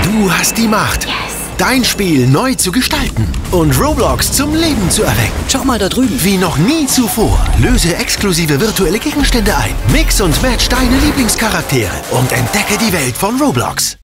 Du hast die Macht, dein Spiel neu zu gestalten und Roblox zum Leben zu erwecken. Schau mal da drüben. Wie noch nie zuvor. Löse exklusive virtuelle Gegenstände ein. Mix und match deine Lieblingscharaktere und entdecke die Welt von Roblox.